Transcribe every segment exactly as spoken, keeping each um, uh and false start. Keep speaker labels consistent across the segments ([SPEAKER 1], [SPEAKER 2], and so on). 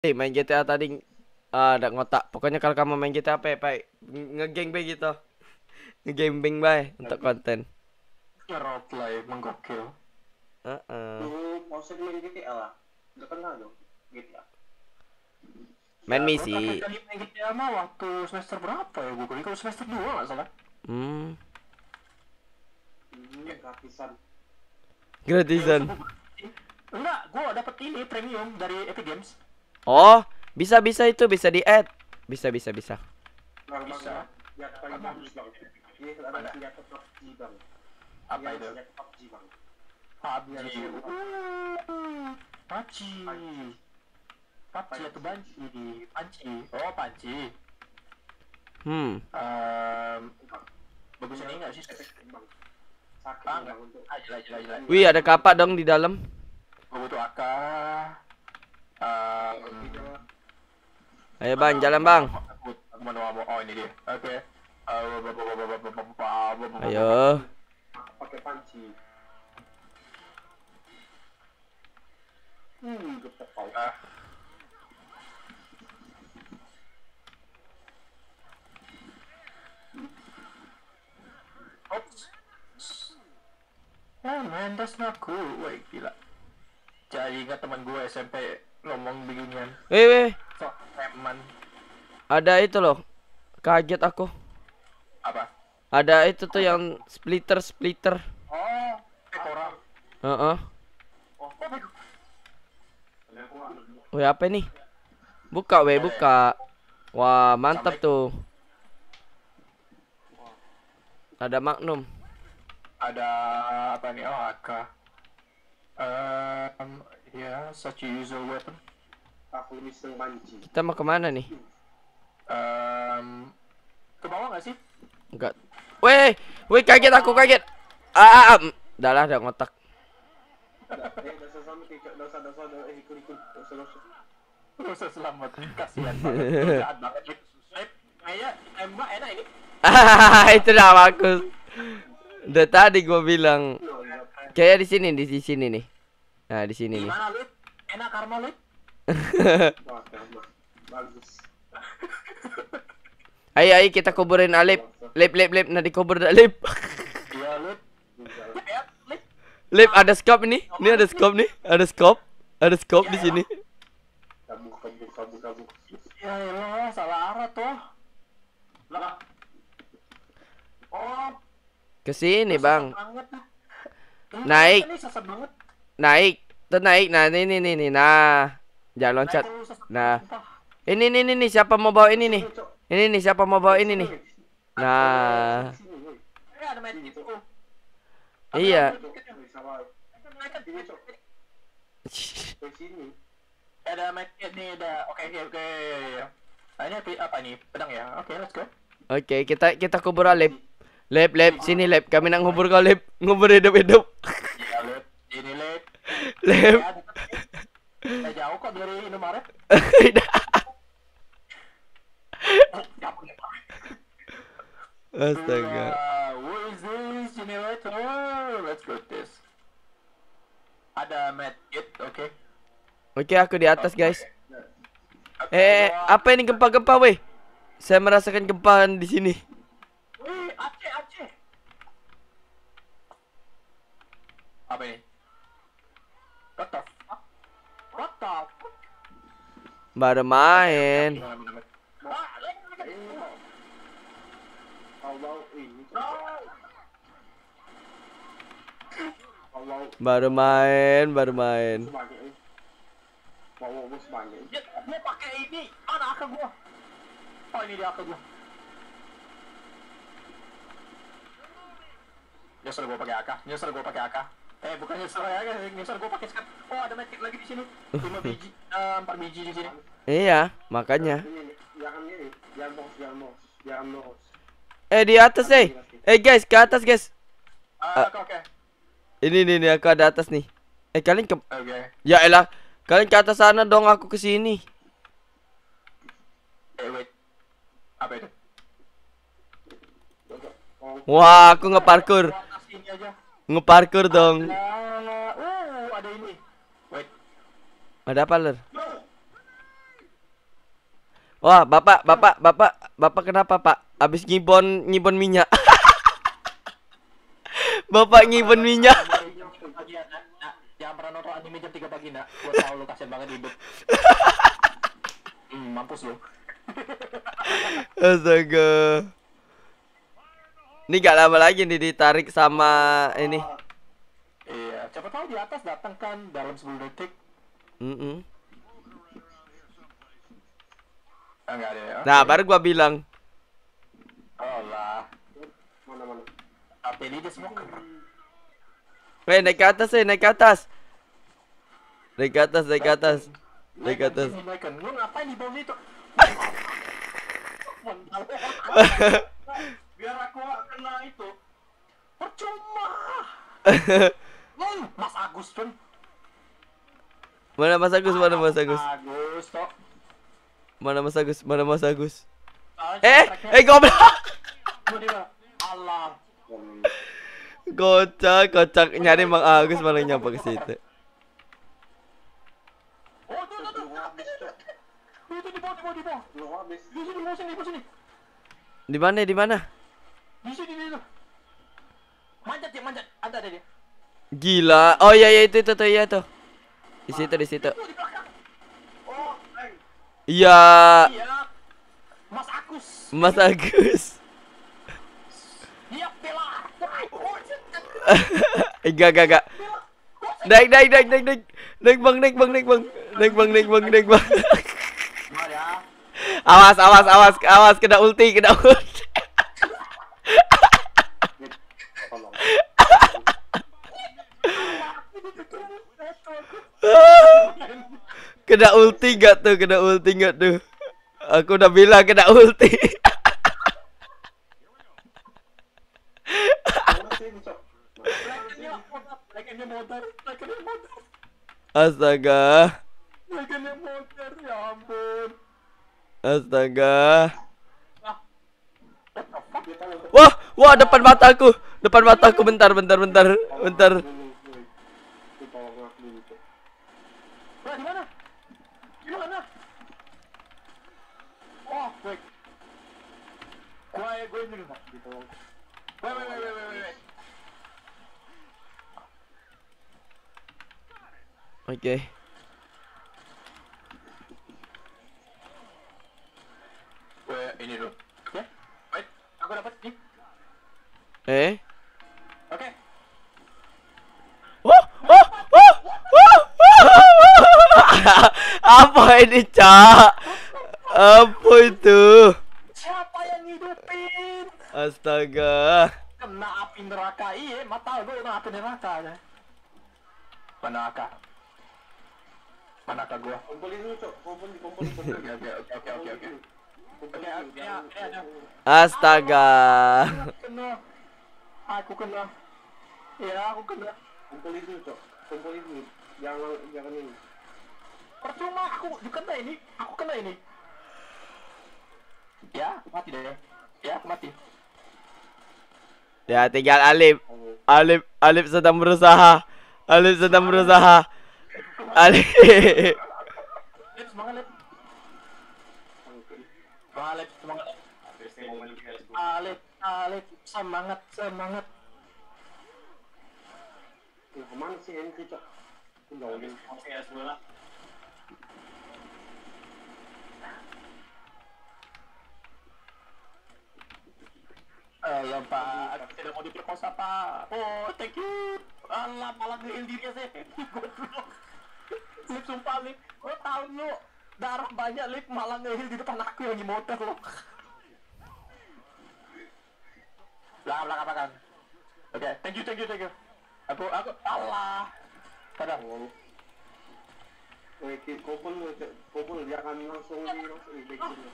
[SPEAKER 1] Eh, main G T A tadi ah, ada ngotak. Pokoknya kalau kamu main G T A apa, Pak? Ngegeng bay gitu. Ngegambing bay untuk konten.
[SPEAKER 2] Ngeroleplay, menggokil.
[SPEAKER 1] Heeh.
[SPEAKER 3] Lu mau sering main G T A lah. Udah kenal dong G T A.
[SPEAKER 1] Main
[SPEAKER 2] Ya, gue
[SPEAKER 1] misi.
[SPEAKER 2] terakhir kali main G T A mah waktu semester berapa ya? Gue kuliah kalau semester dua nggak salah.
[SPEAKER 1] Hmm,
[SPEAKER 3] Hmm, gratisan.
[SPEAKER 1] gratisan.
[SPEAKER 2] Enggak, gue dapet ini premium dari Epic Games.
[SPEAKER 1] Oh, bisa bisa itu bisa di-add. Bisa bisa bisa.
[SPEAKER 3] Bang, bang,
[SPEAKER 2] Bisa.
[SPEAKER 3] bang. Senjata paling bagus bang. Ini ada
[SPEAKER 2] Mana?
[SPEAKER 3] senjata P U B G bang.
[SPEAKER 2] Apa
[SPEAKER 3] Iya,
[SPEAKER 2] itu?
[SPEAKER 3] senjata P U B G bang.
[SPEAKER 2] P U B G.
[SPEAKER 3] Iya,
[SPEAKER 2] Uh, P U B G. P U B G atau banci? Panci. Oh, panci.
[SPEAKER 1] Hmm.
[SPEAKER 2] Um, bagus ini enggak sih?
[SPEAKER 3] Efektif bang. Sakit
[SPEAKER 2] Ah,
[SPEAKER 3] bang untuk.
[SPEAKER 2] Ah, jelas, jelas, jelas.
[SPEAKER 1] Wih, ada kapak dong di dalam.
[SPEAKER 2] Gue butuh A K. Um,
[SPEAKER 1] Ayo bang, jalan bang.
[SPEAKER 2] Aku aku mau mau oh ini dia. Oke.
[SPEAKER 1] Ayo.
[SPEAKER 3] Pakai panci. Hmm, getek kau.
[SPEAKER 2] Ah. Oops. Yeah, man, that's not cool. Wait, gila. Jadi ingat teman gue S M P ngomong beginian.
[SPEAKER 1] Wih, wih.
[SPEAKER 2] Sok teman.
[SPEAKER 1] Ada itu loh. Kaget aku.
[SPEAKER 2] Apa?
[SPEAKER 1] Ada itu tuh yang splitter splitter.
[SPEAKER 2] Oh, Pekora.
[SPEAKER 1] Heeh.
[SPEAKER 2] Oh, Pekora.
[SPEAKER 1] Wih, apa ini? Buka, weh, buka. Wah, mantap tuh. Ada Magnum.
[SPEAKER 2] Ada apa nih? Oh, A K. Um, ya, such a usual weapon.
[SPEAKER 3] Aku miseng panci.
[SPEAKER 1] Kita mau kemana nih?
[SPEAKER 2] Um, ke bawah nggak sih?
[SPEAKER 1] Enggak. Weh, weh kaget aku kaget. Ah, ah, ah. Udah lah, udah ngotak.
[SPEAKER 3] Eh, dasar sama kayak dosa dosa dosa eh ikut ikut dosa dosa.
[SPEAKER 2] Gak usah selamat, kasihan banget, jahat banget. Eh, kayaknya tembak enak ini.
[SPEAKER 1] Ah, itu dah bagus. Udah tadi gua bilang. Kayak di sini, di sini nih. Nah, di sini nih.
[SPEAKER 2] Gimana lu? Enak karma lu?
[SPEAKER 3] Wah, karma. Bagus.
[SPEAKER 1] Ayo, ayo kita kuburin Alip. Lip, lip, lip. Nah, dikubur dah Lip.
[SPEAKER 2] Iya lu. Ya, Lip.
[SPEAKER 1] Lip, ada scope ini. Ini ada scope nih. Ada scope. Ada scope di sini.
[SPEAKER 3] Kabur kabur kabur kabur.
[SPEAKER 2] Ya elah, salah arah tuh. Lah. Oh,
[SPEAKER 1] Ke sini, Bang.
[SPEAKER 2] banget.
[SPEAKER 1] Naik.
[SPEAKER 2] Ini sesat banget.
[SPEAKER 1] Naik. Tuh naik. Nah, ini nih nih nih. Nah. Jangan loncat.
[SPEAKER 2] Naik, lu sesat
[SPEAKER 1] Nah.
[SPEAKER 2] banget, sumpah.
[SPEAKER 1] Ini nih nih nih siapa mau bawa ini nih? Ini nih siapa mau bawa ini nih? Nah.
[SPEAKER 2] Eh, ada main gitu.
[SPEAKER 1] Iya.
[SPEAKER 3] Ini cok. Ke sini.
[SPEAKER 2] Ada med kit nih, ada. Oke, oke, oke. Nah, ini apa- apa nih? Pedang ya? Oke, let's go.
[SPEAKER 1] Oke, kita kita kubur Alip. Lip, lip, sini lip. Kami nak ngubur kau lip. Ngubur hidup-hidup.
[SPEAKER 2] Ya, Lip. Ini Lip.
[SPEAKER 1] Lip.
[SPEAKER 2] Ya, deket. Eh, jauh kok dari Indomaret.
[SPEAKER 1] Astaga.
[SPEAKER 2] Uh, what is this generator? Let's go with this. Ada med kit, oke.
[SPEAKER 1] Oke, aku di atas, guys.
[SPEAKER 2] Oke,
[SPEAKER 1] Eh,
[SPEAKER 2] gua-
[SPEAKER 1] apa ini gempa-gempa, weh? Saya merasakan gempa di sini.
[SPEAKER 2] Wih, Aceh, Aceh. Apa ini? What the fuck? What the fuck?
[SPEAKER 1] Baru main.
[SPEAKER 2] Gimana, gimana? Ah, lagi, lagi.
[SPEAKER 3] Allah ini. Allah
[SPEAKER 1] Baru main, baru main.
[SPEAKER 3] sebanyak ini. Wow, wow, sebanyak.
[SPEAKER 2] Dia, dia pakai ini. Mana akal gua? Oh, ini dia akal gua. Nyesel gua pakai A K. Nyesel gua pakai A K. Eh, bukan nyesel ya, guys. Nyesel gua pakai skat. Oh, ada medkit lagi di sini. lima biji, eh, empat biji di sini.
[SPEAKER 1] Iya, makanya.
[SPEAKER 3] Ini nih, jangan ini, jangan bos, jangan bos, jangan bos.
[SPEAKER 1] Eh, di atas, eh. Eh, guys, ke atas, guys.
[SPEAKER 2] Ah, oke, oke.
[SPEAKER 1] Ini nih, nih aku ada atas nih. Eh, kalian ke
[SPEAKER 2] Oke.
[SPEAKER 1] Ya elah, kalian ke atas sana dong, aku ke sini.
[SPEAKER 2] Eh, wait. Apa itu?
[SPEAKER 1] Wah, aku ngeparkur.
[SPEAKER 2] Gua atas ini aja.
[SPEAKER 1] Ngeparkur dong.
[SPEAKER 2] Ah, uh, ada ini. Wait.
[SPEAKER 1] Ada apa, Ler? Wah, bapak, bapak, bapak, bapak kenapa pak? Abis ngibon, ngibon minyak. Bapak ngibon minyak.
[SPEAKER 2] Jam tiga pagi ya, nak. Nak, jangan pernah nonton anime jam tiga pagi, nak. Gua tahu lu kasihan banget hidup. Hmm, mampus lu.
[SPEAKER 1] Astaga. Ini gak lama lagi nih ditarik sama ini.
[SPEAKER 2] Iya, siapa tahu di atas datang kan dalam sepuluh detik.
[SPEAKER 1] Mm-mm.
[SPEAKER 2] Ah, enggak ada ya.
[SPEAKER 1] Nah, baru gua bilang.
[SPEAKER 2] Oh lah.
[SPEAKER 3] Mana mana?
[SPEAKER 2] Apa ini dia smoker?
[SPEAKER 1] Weh, naik ke atas, eh, naik ke atas. Naik ke atas, naik ke atas. Naik ke atas.
[SPEAKER 2] Sini, naikkan. Lu ngapain di bawah itu? Mental. Biar aku gak kena itu. Percuma. Hmm, Mas Agus tuh.
[SPEAKER 1] Mana Mas Agus? Mana Mas Agus?
[SPEAKER 2] Agus toh.
[SPEAKER 1] Mana Mas Agus? Mana Mas Agus?
[SPEAKER 2] Ah,
[SPEAKER 1] Eh,
[SPEAKER 2] tracknya-
[SPEAKER 1] eh goblok.
[SPEAKER 2] Tuh dia. Alah.
[SPEAKER 1] Kocak, kocak nyari Mang Agus malah nyampe ke situ.
[SPEAKER 2] Oh, tuh, tuh, tuh.
[SPEAKER 3] Habis cok.
[SPEAKER 2] Itu di bawah, di bawah, di bawah.
[SPEAKER 3] Belum habis.
[SPEAKER 2] Di sini, di bawah sini, di bawah sini.
[SPEAKER 1] Di mana? Di mana?
[SPEAKER 2] Di sini, di situ. Manjat dia, manjat. Ada ada dia.
[SPEAKER 1] Gila. Oh iya iya itu itu tuh iya tuh. Di situ di situ.
[SPEAKER 2] Tuh, di belakang. Oh, eh.
[SPEAKER 1] Iya,
[SPEAKER 2] Iya. Mas Agus.
[SPEAKER 1] Mas Agus.
[SPEAKER 2] Dia bela. Oh,
[SPEAKER 1] Enggak enggak enggak. Naik naik naik naik naik. Naik bang naik bang naik bang. Naik bang naik bang naik bang.
[SPEAKER 2] Gimana ya?
[SPEAKER 1] Awas awas awas awas kena ulti kena ulti.
[SPEAKER 3] Tolong.
[SPEAKER 1] Kena ulti gak tuh? Kena ulti gak tuh? Aku udah bilang kena ulti.
[SPEAKER 3] Mana sih ini cok?
[SPEAKER 2] Legennya modar, legennya modar, legennya modar,
[SPEAKER 1] Astaga.
[SPEAKER 2] legennya modar, ya ampun.
[SPEAKER 1] Astaga.
[SPEAKER 2] Ah, what the fuck?
[SPEAKER 3] Dia tahu.
[SPEAKER 1] Wah, wah depan mataku. Depan mataku bentar bentar bentar bentar.
[SPEAKER 3] Dulu, dulu. Itu tolong aku dulu cok.
[SPEAKER 2] Wah, di mana? Di mana? Oh, wait. Gua gue ini dulu.
[SPEAKER 3] Ditolong.
[SPEAKER 2] Wait, wait, wait, wait, wait, wait.
[SPEAKER 1] Oke.
[SPEAKER 2] Wait, ini dulu. Ya, wait. Aku dapat nih.
[SPEAKER 1] Eh.
[SPEAKER 2] Oke.
[SPEAKER 1] Wah, wah, wah, wah, wah. Apa ini, Cak? Apa itu?
[SPEAKER 2] Siapa yang hidupin?
[SPEAKER 1] Astaga.
[SPEAKER 2] Kena api neraka, iya, mata gue kena api neraka ya. Manaka? Manaka gua?
[SPEAKER 3] Kumpulin dulu cok. Kumpulin, kumpulin, kumpulin.
[SPEAKER 2] Oke, oke, oke, oke, oke, oke. Oke, oke, ya, ya, ya.
[SPEAKER 1] Astaga.
[SPEAKER 2] Kena. Aku kena. Ya, aku kena.
[SPEAKER 3] Kumpulin dulu cok. Kumpulin dulu. Jangan, jangan ini.
[SPEAKER 2] Percuma aku kena ini. Aku kena ini. Ya, aku mati deh. Ya, aku mati.
[SPEAKER 1] Ya tinggal Alif. Alif Alif sedang berusaha. Alif sedang berusaha. Alif.
[SPEAKER 2] Lip, semangat, Lip. Semangat, Lip, semangat. Alip, Alip, semangat, semangat.
[SPEAKER 3] Yang kemana sih ini cok? Undangin.
[SPEAKER 2] Eh, ya Pak, aku tidak mau diperkosa Pak. Oh, thank you. Alah, malah ngeil dirinya sih. Goblok. Lip, sumpah Lip. Gue tau lu darah banyak Lip, malah ngeil di depan aku yang di motor lo. Belakang, belakang, belakang. Oke, thank you, thank you, thank you. Aku, aku, alah. Kadang.
[SPEAKER 3] Oke, kumpul dulu cok. Kumpul, jangan langsung di langsung di back dulu.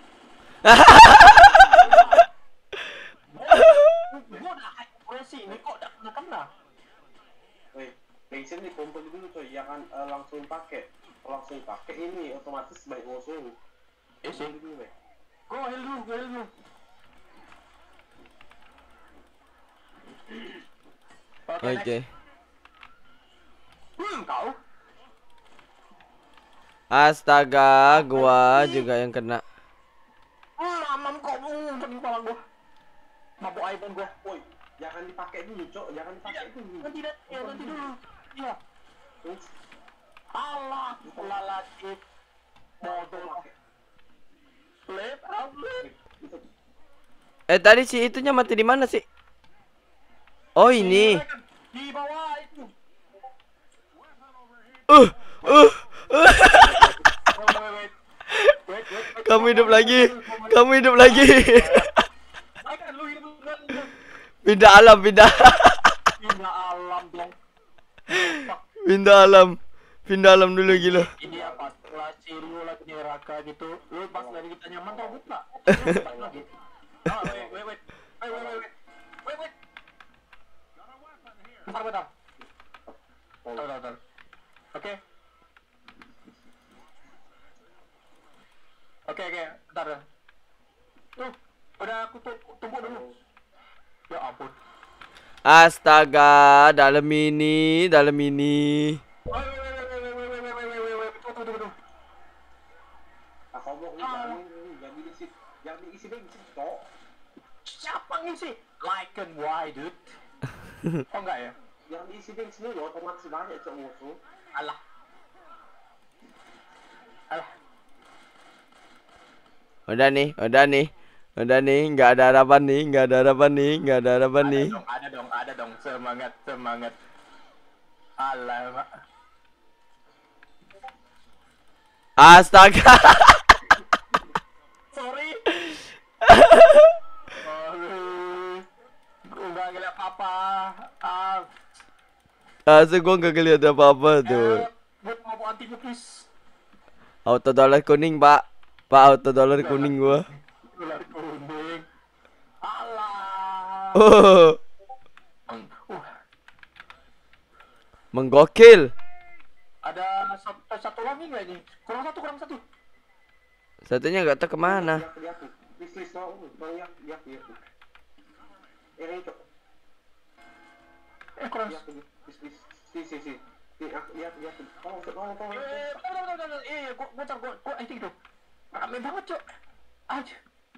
[SPEAKER 2] Gue udah high presi ini kok udah kena kena.
[SPEAKER 3] Weh, bensin dikumpul dulu coy, jangan eh, langsung pakai. Kalau langsung pakai ini otomatis baik musuh.
[SPEAKER 2] Eh sih.
[SPEAKER 3] Kumpul dulu weh.
[SPEAKER 2] Gue heal dulu, gue heal dulu. Oke.
[SPEAKER 1] Oke.
[SPEAKER 2] Next. Hmm, kau.
[SPEAKER 1] Astaga, gua juga yang kena.
[SPEAKER 2] mamam kok ngumpet di kepala gua. Mabuk iPhone gua.
[SPEAKER 3] Woi, jangan dipakai dulu, Cok. Jangan dipakai dulu.
[SPEAKER 2] Nanti dah, ya nanti dulu. Iya.
[SPEAKER 3] Terus,
[SPEAKER 2] Allah, lelaki bodoh. Flip, out flip.
[SPEAKER 3] itu
[SPEAKER 1] Eh tadi si itunya mati di mana sih? Oh ini.
[SPEAKER 2] Di bawah itu.
[SPEAKER 1] Uh, uh, uh.
[SPEAKER 2] Wait, wait, wait. Wait, wait, wait.
[SPEAKER 1] Kamu hidup lagi. Kamu hidup lagi.
[SPEAKER 2] Akan lu hidup lagi.
[SPEAKER 1] Pindah alam, pindah.
[SPEAKER 2] Pindah alam dong.
[SPEAKER 1] Pindah alam. Pindah alam dulu gila.
[SPEAKER 2] Ini apa? Setelah lu lagi di neraka gitu, lu pas lagi kita nyaman tau gue tak? Lagi. Ah, wait, wait, wait. Wait, wait, wait, wait. Wait, wait. Bentar, bentar. Bentar, bentar, bentar. Oke. Oke, oke. Bentar. Tuh, udah aku tuh tunggu dulu. Ya ampun.
[SPEAKER 1] Astaga, dalam ini, dalam ini.
[SPEAKER 2] Wait, wait, wait, wait, wait, wait, wait, wait, wait, wait, wait. Tunggu, tunggu, tunggu.
[SPEAKER 3] ah, ngomong lu jangan jangan diisi, jangan diisi bensin, Cok.
[SPEAKER 2] Siapa ngisi? Like and why, dude? Oh enggak ya?
[SPEAKER 3] Jangan diisi bensin dulu, otomatis banyak, Cok, musuh.
[SPEAKER 2] Alah. Alah.
[SPEAKER 1] Udah nih, udah nih. Udah nih, nggak ada harapan nih, nggak ada harapan nih, nggak ada harapan nih.
[SPEAKER 2] Ada dong, ada dong, ada dong. Semangat, semangat. Alamak.
[SPEAKER 1] Astaga.
[SPEAKER 2] Sorry. Sorry. Gue nggak ngeliat apa-apa. Ah,
[SPEAKER 1] Asal gua nggak ngeliat apa-apa tuh.
[SPEAKER 2] eh, buat mau anti please.
[SPEAKER 1] Auto dollar kuning, Pak. Pak, auto dollar kuning gua.
[SPEAKER 2] Ular kuning. Alah.
[SPEAKER 1] Oh,
[SPEAKER 2] Uh,
[SPEAKER 1] menggokil.
[SPEAKER 2] ada satu, satu lagi nggak ini? Kurang satu, kurang satu.
[SPEAKER 1] Satunya nggak tahu kemana.
[SPEAKER 3] Lihat, lihat tuh. Please, please, no. Tolong lihat, lihat, lihat. Ini, Cok.
[SPEAKER 2] Eh, kurang.
[SPEAKER 3] Lihat tuh. Please, please. Si, si, si. Lihat, lihat, lihat. Tolong, Cok, tolong, tolong.
[SPEAKER 2] Eh, bentar, bentar, bentar. Eh, gua, gua, gua, gua, I think tuh. Rame banget, Cok. Aja.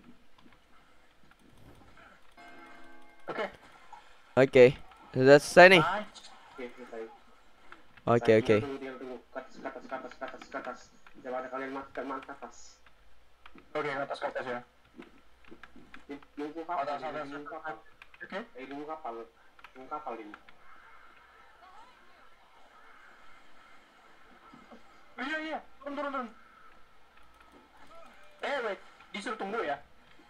[SPEAKER 2] Oke.
[SPEAKER 1] Oke, sudah selesai nih.
[SPEAKER 2] Nice.
[SPEAKER 3] Oke, selesai.
[SPEAKER 1] Oke,
[SPEAKER 3] Saya
[SPEAKER 1] oke.
[SPEAKER 3] tunggu, tunggu, tunggu. Ke atas, ke atas, ke atas, ke atas, ke atas. Jangan ada kalian mati, kalian ke atas.
[SPEAKER 2] Oke, atas ke atas ya.
[SPEAKER 3] Nunggu kapal,
[SPEAKER 2] Atas, atas,
[SPEAKER 3] nunggu kapal.
[SPEAKER 2] Oke.
[SPEAKER 3] Eh, nunggu kapal. Nunggu kapal ini.
[SPEAKER 2] Iya, iya. Turun, turun, turun. Eh, wait. Disuruh tunggu ya?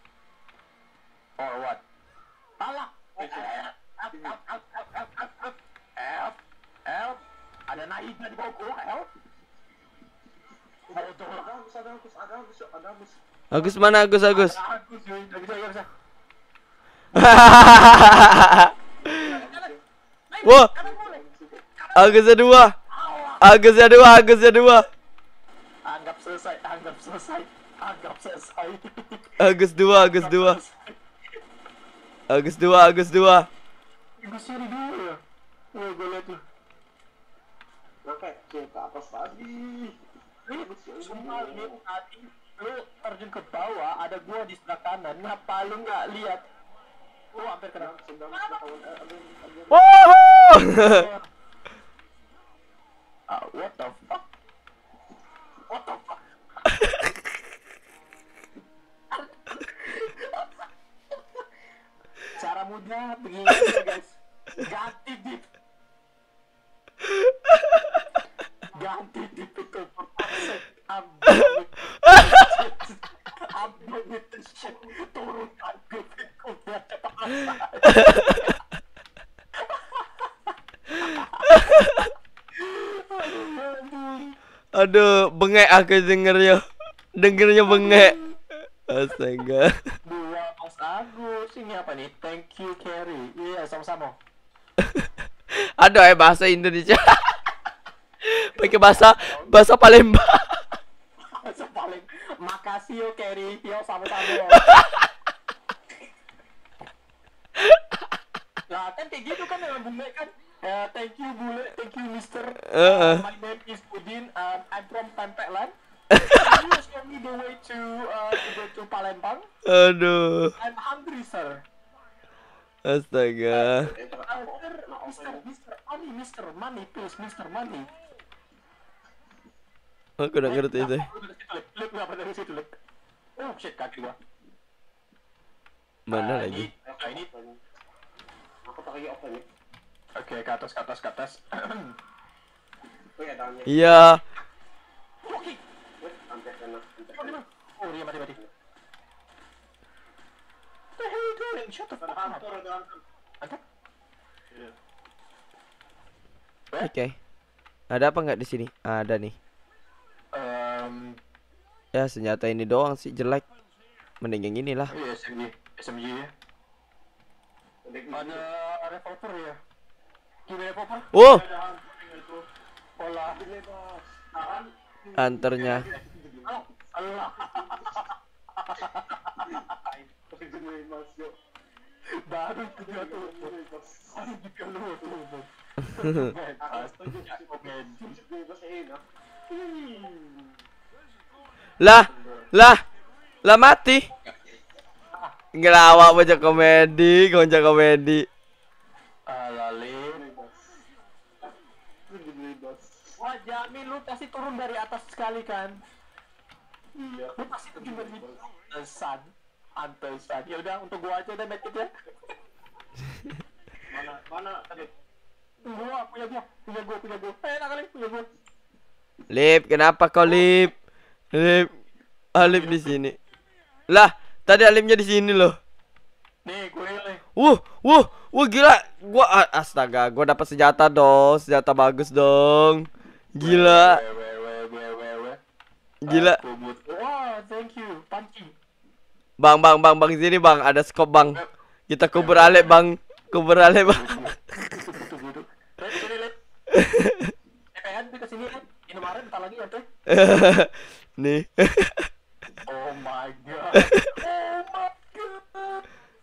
[SPEAKER 2] Or what? Alah.
[SPEAKER 3] Eh,
[SPEAKER 2] Help, help, help, help, help, help, help. Help, help. Ada naiknya di bawah gua, help. Bodoh.
[SPEAKER 3] Ada Agus, ada Agus, ada Agus, ada Agus.
[SPEAKER 1] Agus mana Agus Agus?
[SPEAKER 2] Ada Agus, cuy. Nggak bisa, nggak bisa.
[SPEAKER 1] Wah, Agusnya dua. Agusnya dua, Agusnya dua.
[SPEAKER 2] Anggap selesai, anggap selesai, anggap selesai.
[SPEAKER 1] Agus dua, Agus dua. Agus dua, Agus dua.
[SPEAKER 2] Gue seri dulu ya. Wah, gue liat tuh.
[SPEAKER 3] Oke, tuh ke atas tadi.
[SPEAKER 2] Ini sumpah ini tadi lu terjun ke bawah, ada gua di sebelah kanan. Ngapa lu nggak lihat? Lu hampir kena.
[SPEAKER 3] Sedang kawan, eh, ada, ada.
[SPEAKER 1] Woohoo!
[SPEAKER 2] Ah, what the fuck? What the fuck? Cara mudah begini aja guys. Ganti dip. Ganti dip itu perfect. Ambil itu shit. Turunkan grafikku biar cepat selesai.
[SPEAKER 1] Aduh, bengek aku dengernya. Dengernya bengek. Astaga.
[SPEAKER 2] Dua Mas Agus, ini apa nih? Thank you Carry. Iya, sama-sama.
[SPEAKER 1] Aduh, eh bahasa Indonesia. Pakai bahasa bahasa Palembang.
[SPEAKER 2] Bahasa paling makasih yo Carry, yo sama-sama. Nah, kan kayak gitu kan dengan bule kan. Uh, thank you bule, thank you Mister.
[SPEAKER 1] Uh-uh.
[SPEAKER 2] Uh, my name is Udin. Um, I'm from Pempeklan. Can you show me the way to uh, to the to Palembang.
[SPEAKER 1] Aduh.
[SPEAKER 2] I'm hungry, sir.
[SPEAKER 1] Astaga.
[SPEAKER 3] Eh, tak-
[SPEAKER 2] Uh,
[SPEAKER 3] oh,
[SPEAKER 2] sir,
[SPEAKER 3] nak
[SPEAKER 2] Mister,
[SPEAKER 3] offline.
[SPEAKER 2] Mister, money, Mister, money, please, Mister, money.
[SPEAKER 1] Aku udah ngerti itu.
[SPEAKER 2] Lip, ngapa dari situ, Lip? Oh, shit, kaki gua.
[SPEAKER 1] Mana
[SPEAKER 2] Ah,
[SPEAKER 1] lagi?
[SPEAKER 2] Ini, ah, ini.
[SPEAKER 3] Aku tak lagi offline nih.
[SPEAKER 2] Oke, ke atas, ke atas, ke atas.
[SPEAKER 3] Oh ya, dalamnya.
[SPEAKER 1] Iya.
[SPEAKER 2] Oke.
[SPEAKER 3] Weh, sampai sana, sampai
[SPEAKER 2] Oh, di
[SPEAKER 3] sana.
[SPEAKER 2] mana? Oh, dia mati, mati. What the hell are you doing? Shut the
[SPEAKER 3] Ada
[SPEAKER 2] fuck up.
[SPEAKER 3] hunter, ada hunter.
[SPEAKER 2] Mantap.
[SPEAKER 3] Iya.
[SPEAKER 1] Oke. Ada apa nggak di sini? Ada nih.
[SPEAKER 2] Um,
[SPEAKER 1] Ya senjata ini doang sih jelek. Mending yang inilah.
[SPEAKER 2] iya, S M G, S M G ya.
[SPEAKER 3] Ada
[SPEAKER 2] Ada revolver ya. Gini revolver.
[SPEAKER 1] Oh,
[SPEAKER 3] ada hunter yang itu.
[SPEAKER 2] Pola.
[SPEAKER 3] Bebas. Tahan.
[SPEAKER 1] hunternya.
[SPEAKER 2] Allah. Allah.
[SPEAKER 3] Tapi jenuh mas, yuk.
[SPEAKER 2] Baru juga tuh.
[SPEAKER 3] Bebas.
[SPEAKER 2] Baru juga lu tuh.
[SPEAKER 3] Aku
[SPEAKER 2] Bebas.
[SPEAKER 3] setuju, setuju bebas enak.
[SPEAKER 1] Lah, lah, lah mati. Ngelawak bocah komedi, bocah komedi.
[SPEAKER 2] Alale.
[SPEAKER 3] Bebas. Setuju bebas.
[SPEAKER 2] Wah, jamin lu pasti turun dari atas sekali kan?
[SPEAKER 3] Iya.
[SPEAKER 2] Lu pasti turun dari pantesan. Pantesan. Ya udah, untuk gua aja deh medkit ya.
[SPEAKER 3] Mana, mana tadi?
[SPEAKER 2] Gua punya gua, punya gua, punya gua. Eh, enak kali punya gua.
[SPEAKER 1] Lip, kenapa kau Lip? Lip, Alip di sini. Lah, tadi Alipnya di sini loh.
[SPEAKER 2] Nih, gue nih.
[SPEAKER 1] Wuh, wuh, wuh gila. Gua a- astaga, gua dapat senjata dong, senjata bagus dong. Gila,
[SPEAKER 2] Weh, weh, weh, weh, weh, weh.
[SPEAKER 1] gila.
[SPEAKER 2] Aku butuh. Wah, thank you. Panci.
[SPEAKER 1] Bang, bang, bang, bang sini bang, ada scope bang. Kita kubur Alip bang, kubur Alip bang.
[SPEAKER 2] Butuh, butuh, butuh. Lep, sini, Lep. Eh, pengen tuh kesini, Lep. Indomaret bentar lagi ya, tuh.
[SPEAKER 1] Nih.
[SPEAKER 2] Oh my god. Oh my god.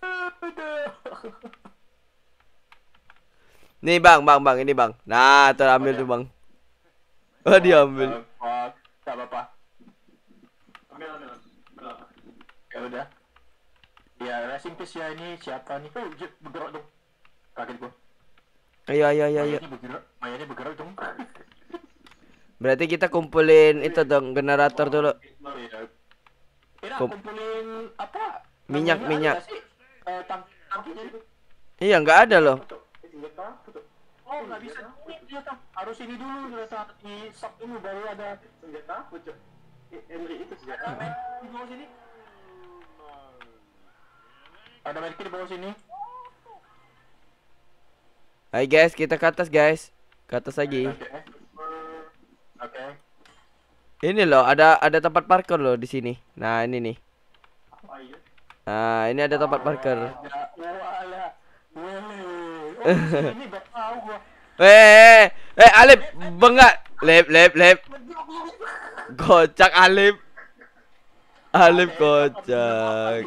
[SPEAKER 1] Nih bang, bang, bang, ini bang. Nah, terambil tuh bang. Oh diambil.
[SPEAKER 2] Uh, fuck. Gak apa-apa.
[SPEAKER 3] Ambil, ambil. Ambil apa?
[SPEAKER 2] Ya udah. Ya, rest in peace ya, ini siapa nih? Oh, jep, bergerak dong. Kaget gua.
[SPEAKER 1] Ayo, ayo, ayo, ayo.
[SPEAKER 2] Mayanya bergerak, mayanya bergerak dong.
[SPEAKER 1] Berarti kita kumpulin itu dong generator dulu.
[SPEAKER 2] Iya. Kira
[SPEAKER 1] Kom-
[SPEAKER 2] kumpulin apa?
[SPEAKER 1] Minyak,
[SPEAKER 2] Namanya
[SPEAKER 1] minyak.
[SPEAKER 2] ada nggak sih? Eh, tang- tangkinya itu.
[SPEAKER 1] Iya nggak ada loh.
[SPEAKER 3] Foto. Eh, senjata, foto.
[SPEAKER 2] Oh, nggak bisa. Ini ternyata harus ini dulu, ternyata di shop dulu baru ada.
[SPEAKER 3] Senjata, foto. Eh, Henry itu senjata.
[SPEAKER 2] Ada med di bawah sini. Ada medkit di bawah sini.
[SPEAKER 1] Hai guys, kita ke atas guys. Ke atas lagi.
[SPEAKER 2] Oke. Oke.
[SPEAKER 1] Ini loh, ada ada tempat parkir loh di sini. Nah ini nih.
[SPEAKER 3] Apa iya?
[SPEAKER 1] Nah ini ada tempat parkir.
[SPEAKER 2] Ya, wala. Wele. Oh, di sini nggak tahu gua.
[SPEAKER 1] Eh, eh, Alip, bengak. Lep, lep, lep. Kocak Alip. Alip kocak.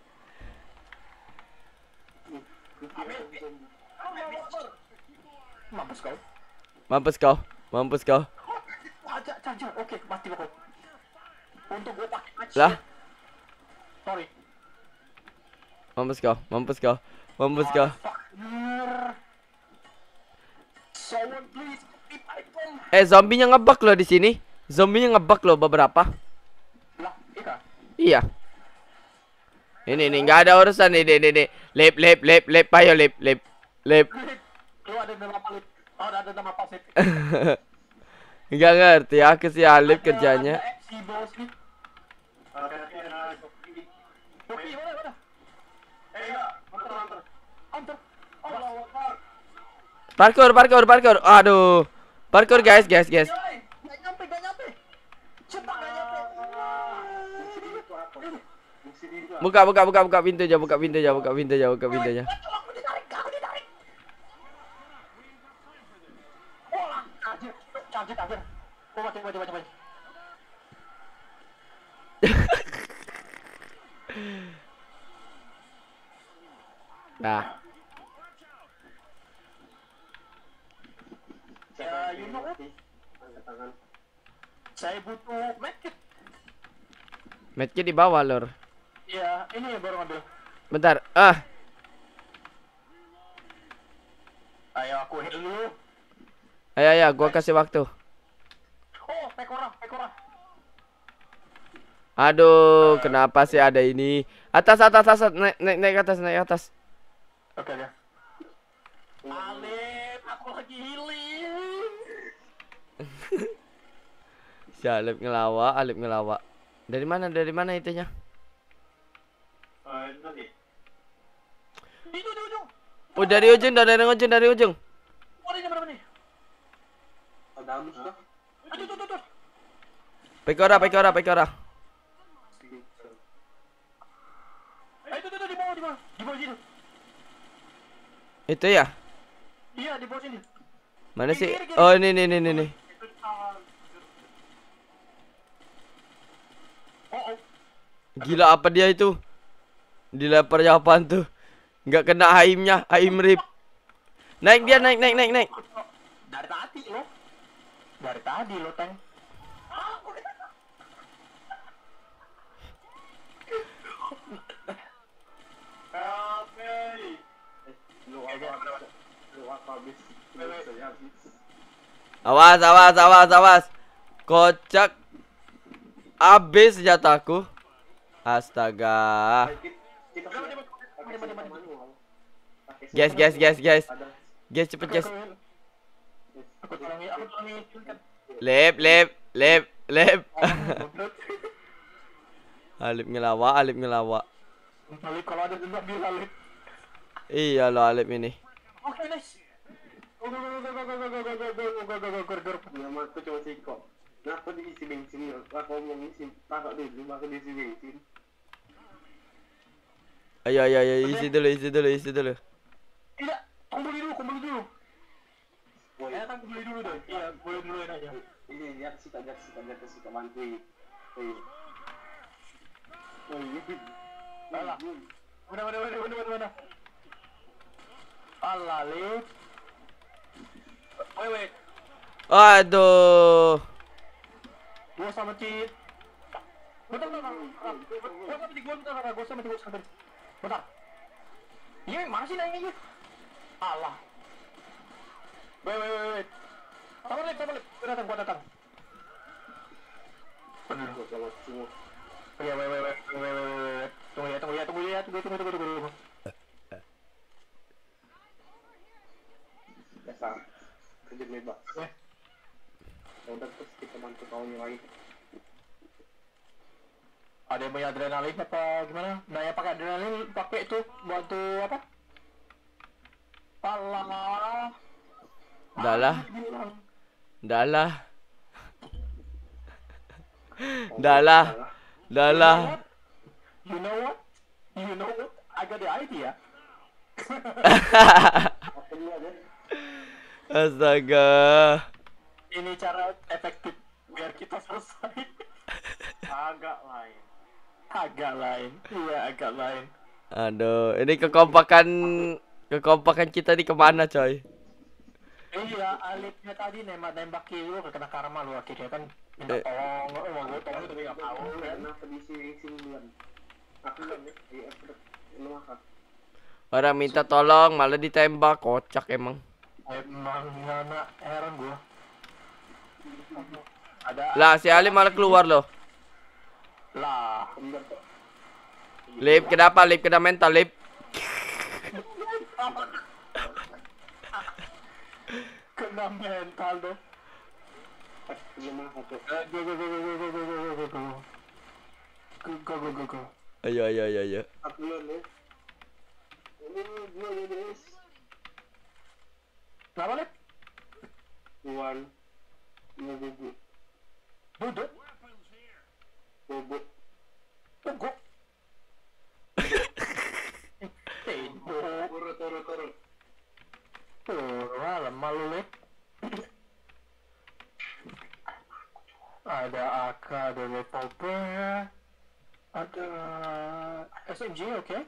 [SPEAKER 2] Mampus kau.
[SPEAKER 1] Mampus kau, mampus kau.
[SPEAKER 2] Aja, aja. Oke, mati kau. Untuk gua pakai match.
[SPEAKER 1] Lah,
[SPEAKER 2] Sorry.
[SPEAKER 1] mampus kau, mampus kau, mampus kau.
[SPEAKER 2] Fucker. Someone please keep my phone.
[SPEAKER 1] Eh, zombinya ngebug loh di sini. Zombinya ngebug loh beberapa.
[SPEAKER 2] Lah, Ika.
[SPEAKER 1] Iya. Ini nih nggak ada urusan nih, nih, nih, nih. Lep, lep, lep, lep, ayo lep, lep, lep.
[SPEAKER 2] Lu ada nama apa, Lip? Oh, ada nama apa, Lip?
[SPEAKER 1] Nggak ngerti aku sih Alip kerjanya.
[SPEAKER 2] Ada F C bos nih.
[SPEAKER 3] Oke, oke, oke.
[SPEAKER 2] Oke, mana, mana?
[SPEAKER 3] Eh, enggak. Hunter, hunter.
[SPEAKER 2] Antar. Oh,
[SPEAKER 3] Allahu Akbar.
[SPEAKER 1] Parkour, parkour, parkour. Aduh. Parkour guys, guys, guys.
[SPEAKER 2] Yoi, nggak nyampe, nggak nyampe. Cepat nggak nyampe.
[SPEAKER 3] Fungsi itu apa? Fungsi itu apa?
[SPEAKER 1] Buka, buka, buka, buka pintu aja, buka pintu aja, buka pintu aja, buka pintu aja.
[SPEAKER 2] Aku ditarik, aku ditarik. Wah, anjir, anjir, anjir. Oh, mati, mati, mati, mati.
[SPEAKER 1] Nah,
[SPEAKER 2] Ya, you know what?
[SPEAKER 3] Angkat tangan.
[SPEAKER 2] Saya butuh medkit.
[SPEAKER 1] medkit di bawah lor.
[SPEAKER 2] Iya, ini baru ngambil.
[SPEAKER 1] Bentar. Ah,
[SPEAKER 2] Ayo aku hit dulu.
[SPEAKER 1] ayo ayo, gua kasih waktu.
[SPEAKER 2] Oh, pekora, pekora.
[SPEAKER 1] Aduh, kenapa sih ada ini? Atas atas atas naik naik naik ke atas naik ke atas.
[SPEAKER 2] Oke, oke. Alip, aku lagi healing.
[SPEAKER 1] Si Alip ngelawak, Alip ngelawak. Dari mana? Dari mana itunya?
[SPEAKER 3] Eh, itu tadi.
[SPEAKER 2] Di ujung, di ujung.
[SPEAKER 1] Oh, dari ujung, dari ujung, dari ujung.
[SPEAKER 2] Oh, ini berapa nih?
[SPEAKER 3] Ada amus kah?
[SPEAKER 2] Aduh, tuh, tuh, tuh.
[SPEAKER 1] Pekora, pekora, pekora.
[SPEAKER 2] Eh, itu, tuh, tuh, di bawah, di bawah. Di bawah sini.
[SPEAKER 1] Itu ya?
[SPEAKER 2] Iya, di bawah sini.
[SPEAKER 1] Mana sih? Oh, ini ini ini ini.
[SPEAKER 2] Oh, oh.
[SPEAKER 1] Gila apa dia itu? Dilemparnya apaan tuh? Nggak kena aimnya, aim rip. Naik dia, naik, naik, naik, naik.
[SPEAKER 2] Dari tadi lo. Dari tadi lo, Teng.
[SPEAKER 3] Lu agak lu apa habis? Saya habis.
[SPEAKER 1] Awas, awas, awas, awas. Kocak. Abis senjataku. Astaga.
[SPEAKER 3] Kita
[SPEAKER 1] Guys, guys, guys, guys. Guys, cepet guys.
[SPEAKER 2] Aku tolongi, aku tolongi.
[SPEAKER 1] Lep, lep, lep, lep. Alip ngelawak, Alip ngelawak.
[SPEAKER 2] Alip, kalau ada dendam bilang Alip.
[SPEAKER 1] Iya lo Alip ini.
[SPEAKER 2] Oke, nice. Go, go, go, go, go, go, go, go, go, go, go, go, go, go, go, go.
[SPEAKER 3] nama aku cuma Siko. Kenapa diisi bensin? Aku ngomong isi pakai dulu, maka diisi bensin.
[SPEAKER 1] Ayo, ayo, ayo, isi dulu, isi dulu, isi dulu.
[SPEAKER 2] Tidak, kumpulin dulu, kumpulin dulu.
[SPEAKER 3] Woi,
[SPEAKER 2] Eh, kan kumpulin dulu deh. Iya, boleh dulu aja.
[SPEAKER 3] ini lihat sih, lihat sih, lihat sih, bantu. Woi. Woi.
[SPEAKER 2] Alah. Mana, mana, mana, mana, mana, mana. Alah, Lip. Wait, wait.
[SPEAKER 1] Aduh.
[SPEAKER 2] Gua sama Cid. Bentar, bentar, bentar. Gua sama Cid, gua bentar, bentar. Gua sama Cid, gua sama Cid. Bentar. Iya, mana sih naiknya? Alah. Wait, wait, wait, wait. Sabar, Lip, sabar, Lip. Gua datang, gua datang. Bener.
[SPEAKER 3] Gua kalau semua.
[SPEAKER 2] Wait, wait, wait, wait, wait, wait, wait. Tunggu ya, tunggu ya, tunggu ya, tunggu, tunggu, tunggu, tunggu, tunggu.
[SPEAKER 3] Dasar. Kerja bebas.
[SPEAKER 2] Eh,
[SPEAKER 3] Ya udah terus kita bantu kawan yang lain.
[SPEAKER 2] ada yang punya adrenalin apa gimana? Nah, yang pakai adrenalin pakai itu bantu apa? Alah.
[SPEAKER 1] Dah lah,
[SPEAKER 2] Bilang.
[SPEAKER 1] dah lah. Dah lah, dah lah.
[SPEAKER 2] You know what? You know what? I got the idea.
[SPEAKER 3] Apa dia deh?
[SPEAKER 1] Astaga.
[SPEAKER 2] Ini cara efektif biar kita selesai.
[SPEAKER 3] Agak lain.
[SPEAKER 2] Agak lain. Iya, agak lain.
[SPEAKER 1] Aduh, ini kekompakan kekompakan kita di kemana coy?
[SPEAKER 2] Iya, Alipnya tadi nembak-nembak lu kena karma lu akhirnya kan minta
[SPEAKER 1] Eh.
[SPEAKER 2] tolong, oh mau gue tolong tapi gak mau kan.
[SPEAKER 3] Kenapa diisi bensin duluan? Aku nggak di effort lu makan.
[SPEAKER 1] Orang minta tolong malah ditembak, kocak emang.
[SPEAKER 2] Emang ngana heran gua. Ada
[SPEAKER 1] Lah si Ali malah keluar loh.
[SPEAKER 2] lah.
[SPEAKER 3] Enggak kok.
[SPEAKER 1] Lip, kenapa Lip kena mental Lip?
[SPEAKER 2] Kena mental deh.
[SPEAKER 3] Pas belum makan tuh.
[SPEAKER 2] Eh, Go go go go go go go go go go. Go go go go go.
[SPEAKER 1] Ayo ayo ayo ayo.
[SPEAKER 3] Aku dulu nih. Ini dua guys.
[SPEAKER 2] Kenapa Lip?
[SPEAKER 3] Tuan. Mau bubuk.
[SPEAKER 2] Duduk.
[SPEAKER 3] Bubuk.
[SPEAKER 2] Tunggu. Tidur.
[SPEAKER 3] Turun turun turun.
[SPEAKER 2] Tuh, malam malu Lip. Ada A K, ada revolver, ada S M G, oke?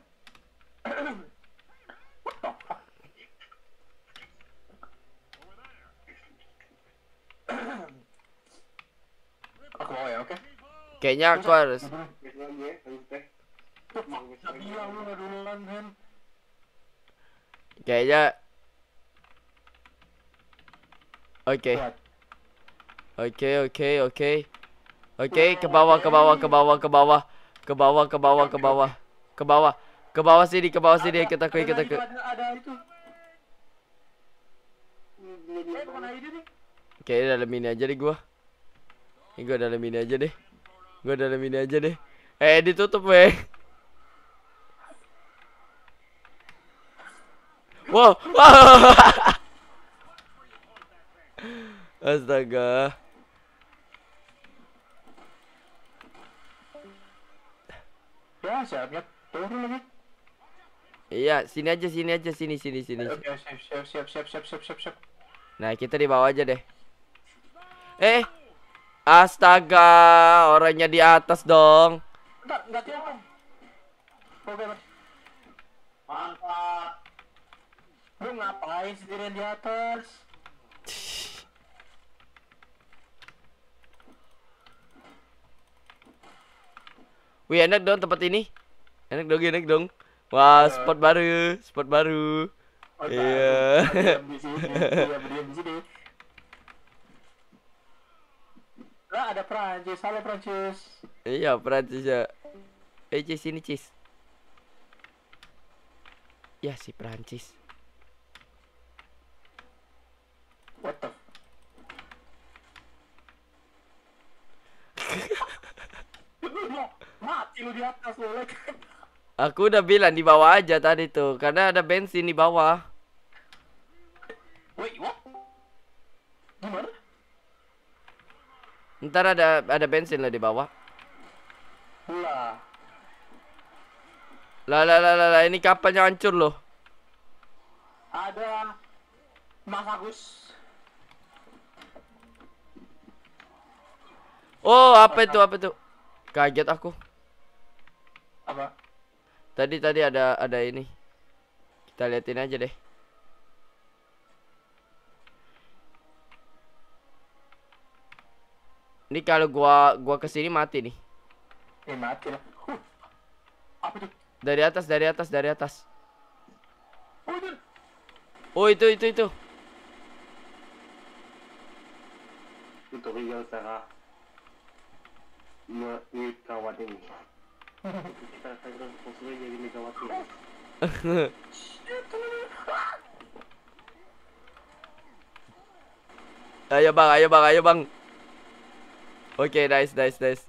[SPEAKER 2] What the fuck? Aku mau ya, oke?
[SPEAKER 1] Kayaknya aku harus.
[SPEAKER 3] Guys lagi ya, lanjut teh.
[SPEAKER 2] Tuh, Gak bilang lu nggak duluan kan.
[SPEAKER 1] Kayaknya. Oke.
[SPEAKER 2] Kuat.
[SPEAKER 1] Oke, oke, oke. Oke, ke bawah, ke bawah, ke bawah, ke bawah. Ke bawah, ke bawah, ke bawah. Ke bawah. Ke bawah sini, ke bawah sini. Kita ke, kita ke.
[SPEAKER 2] Ada, ada itu. Eh, bukan ide nih.
[SPEAKER 1] Kayaknya dalam ini aja deh gua. Ini gua dalam ini aja deh. Gua dalam ini aja deh. Eh, ditutup, weh. Wow. Astaga.
[SPEAKER 2] Ya, siapnya turun lagi.
[SPEAKER 1] Iya, sini aja, sini aja, sini, sini, sini.
[SPEAKER 2] Oke, siap, siap, siap, siap, siap, siap, siap, siap.
[SPEAKER 1] Nah, kita di bawah aja deh. Eh, astaga, orangnya di atas dong.
[SPEAKER 2] Bentar, nggak tiap. Oke, Mas. Mantap. Lu ngapain sendirian di atas?
[SPEAKER 1] Wih, enak dong tempat ini. Enak dong, enak dong. Wah, spot baru, spot baru.
[SPEAKER 2] Oh,
[SPEAKER 1] Iya.
[SPEAKER 2] diam di sini, diam diam di sini. Lah ada Prancis, halo Prancis.
[SPEAKER 1] Iya, Prancis ya. Eh, Cis, sini, Cis. Ya, si Prancis.
[SPEAKER 2] What the? Mati lu di atas lu like.
[SPEAKER 1] Aku udah bilang di bawah aja tadi tuh, karena ada bensin di bawah.
[SPEAKER 2] Wait, what? Gimana?
[SPEAKER 1] Ntar ada ada bensin lah di bawah.
[SPEAKER 2] Lah.
[SPEAKER 1] Lah lah lah lah, lah. Ini kapalnya hancur loh.
[SPEAKER 2] Ada Mas Agus.
[SPEAKER 1] Oh, apa itu? Apa itu? Kaget aku.
[SPEAKER 2] Apa?
[SPEAKER 1] Tadi tadi ada ada ini. Kita liatin aja deh. Ini kalau gua gua kesini mati nih.
[SPEAKER 2] Eh mati lah. Huh. Apa itu?
[SPEAKER 1] Dari atas, dari atas, dari atas.
[SPEAKER 2] Oh itu.
[SPEAKER 1] Oh, itu itu itu.
[SPEAKER 3] Tutorial cara Megawati ini. Kita akan konstruksi jadi Megawati.
[SPEAKER 1] Ayo bang, ayo bang, ayo bang. Oke, nice, nice, nice.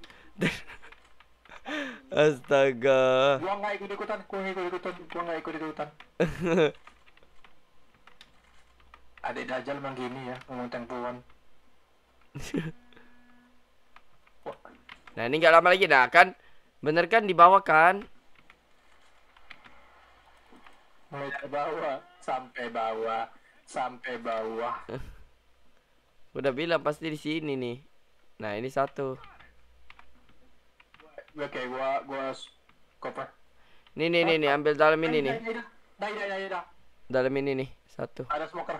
[SPEAKER 1] Astaga.
[SPEAKER 2] Gua nggak ikut ikutan, gua nggak ikut ikutan, gua nggak ikut ikutan. Ada Dajjal emang gini ya, ngomong tempuan.
[SPEAKER 1] Nah, ini nggak lama lagi, nah kan? Bener kan di bawah kan?
[SPEAKER 2] Mulai dari bawah sampai bawah sampai bawah.
[SPEAKER 1] Udah bilang pasti di sini nih. Nah, ini satu.
[SPEAKER 2] Oke, gua gua cover.
[SPEAKER 1] Nih nih nih, nih ambil dalam ini nih.
[SPEAKER 2] Dah, dah, dah, dah.
[SPEAKER 1] Dalam ini nih, satu.
[SPEAKER 2] Ada smoker.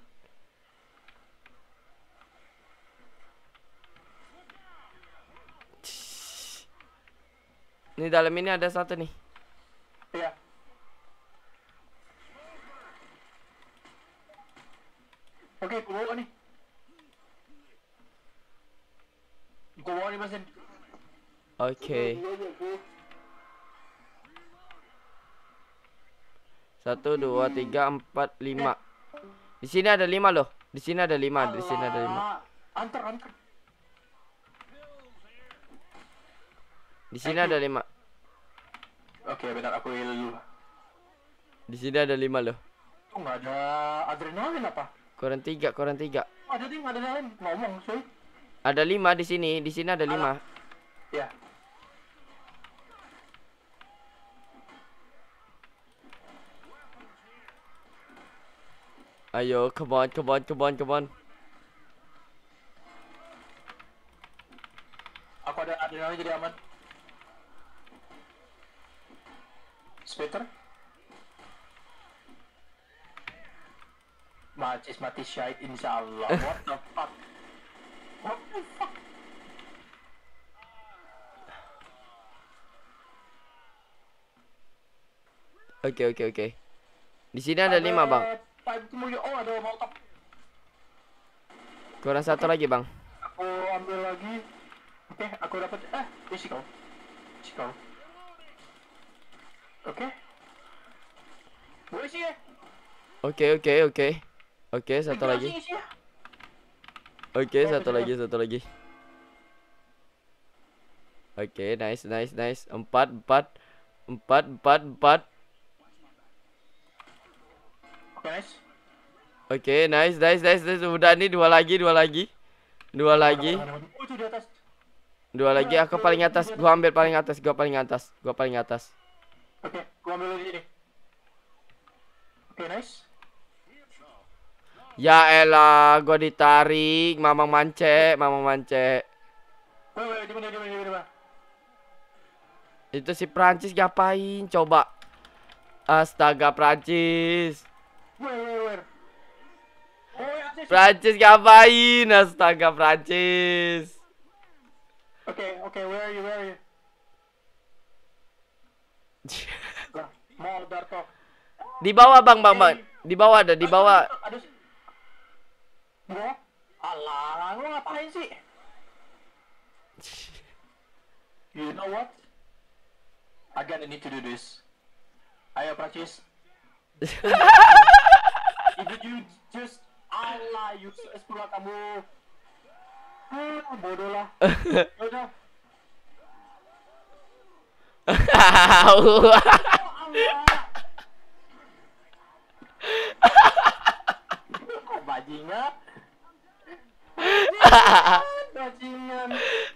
[SPEAKER 1] Nih dalam ini ada satu nih.
[SPEAKER 2] Iya. Oke, gua bawa nih. Gua bawa nih mesin.
[SPEAKER 1] Oke. Satu, dua, tiga, empat, lima. Di sini ada lima loh. Di sini ada lima. Di sini ada lima.
[SPEAKER 2] Antar, antar.
[SPEAKER 1] Di sini ada lima.
[SPEAKER 2] Oke, bentar aku heal dulu.
[SPEAKER 1] Di sini ada lima loh.
[SPEAKER 2] Tuh nggak ada adrenalin apa?
[SPEAKER 1] Kurang tiga, kurang tiga.
[SPEAKER 2] Ada nih, ada adrenalin. Ngomong, cuy.
[SPEAKER 1] Ada lima di sini. Di sini ada lima.
[SPEAKER 2] Ya.
[SPEAKER 1] Ayo, come on, come on, come on, come on.
[SPEAKER 2] Aku ada adrenalin jadi aman. Spitter. Macis mati syahid insyaallah. What the fuck? What the fuck?
[SPEAKER 1] Oke oke oke. Di sini ada lima bang.
[SPEAKER 2] Pipe mulya. Oh ada molotov.
[SPEAKER 1] Kurang satu lagi bang.
[SPEAKER 2] Aku ambil lagi. Oke, aku dapat. Eh, isi kau. Isi kau. Oke. Gue isi ya.
[SPEAKER 1] Oke oke oke. Oke satu lagi.
[SPEAKER 2] Isi, isi ya.
[SPEAKER 1] Oke satu lagi satu lagi. Oke nice nice nice. Empat empat empat empat empat.
[SPEAKER 2] Oke nice.
[SPEAKER 1] Oke nice nice nice nice. Udah nih dua lagi dua lagi. Dua lagi.
[SPEAKER 2] Oh itu di atas.
[SPEAKER 1] Dua lagi aku paling atas. Gua ambil paling atas. Gua paling atas. Gua paling atas.
[SPEAKER 2] Oke, gua ambil di sini. Oke nice.
[SPEAKER 1] Ya elah, gua ditarik, mamang mance, mamang mance.
[SPEAKER 2] Wait wait di mana di mana di mana.
[SPEAKER 1] Itu si Prancis ngapain? Coba. Astaga Prancis.
[SPEAKER 2] Where where where. Oh ya sih.
[SPEAKER 1] Prancis ngapain? Astaga Prancis.
[SPEAKER 2] Oke oke where are you where are you. Lah, mau Darto.
[SPEAKER 1] Di bawah bang, bang, bang. Di bawah ada, di bawah.
[SPEAKER 2] Ada di bawah. Alah, lu ngapain sih? You know what? I gonna need to do this. Ayo Prancis. If you just Allah useless pula kamu. Ah, bodoh lah. Bodoh. Oh, Allah. Bajingan. Bajingan.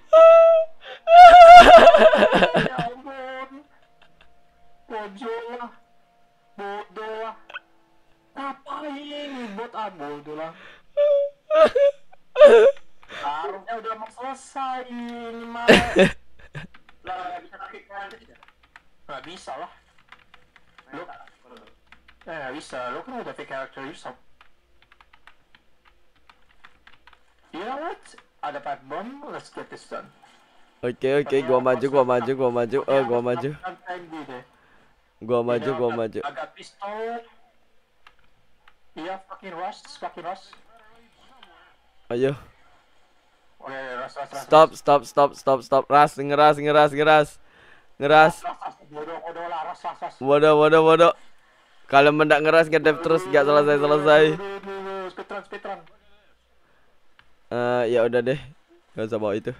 [SPEAKER 2] Ya ampun. Bodoh lah. Bodoh lah. Ngapain ini bot ah bodoh lah. Harusnya udah mau selesai ini mah. Lah nggak bisa tarik kan? Nggak bisa lah. Lu eh nggak bisa. Lu kan udah pick character yourself. You know what? Ada pipe bomb. Let's get this done.
[SPEAKER 1] Oke oke, gua maju, gua maju, gua maju. Oh, gua maju. Gua maju, gua maju.
[SPEAKER 2] Agak pistol. Iya, fucking rush, fucking rush.
[SPEAKER 1] Ayo.
[SPEAKER 2] Oke, rush, rush, rush.
[SPEAKER 1] Stop, stop, stop, stop, stop. Ras, ngeras, ngeras, ngeras. Ngeras.
[SPEAKER 2] Bodoh, bodoh lah, rush, rush, rush.
[SPEAKER 1] Bodoh, bodoh, bodoh. Kalau mendak ngeras ngedep terus gak selesai-selesai.
[SPEAKER 2] Speedrun, speedrun.
[SPEAKER 1] Eh, ya udah deh. Gak usah bawa itu.